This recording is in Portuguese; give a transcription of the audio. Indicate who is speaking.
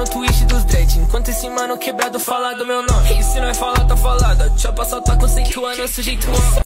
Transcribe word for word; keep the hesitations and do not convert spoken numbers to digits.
Speaker 1: no twist dos dread. Enquanto esse mano quebrado fala do meu nome. E se não é falar, tá falada. Chapa só tá conceituando, sujeito.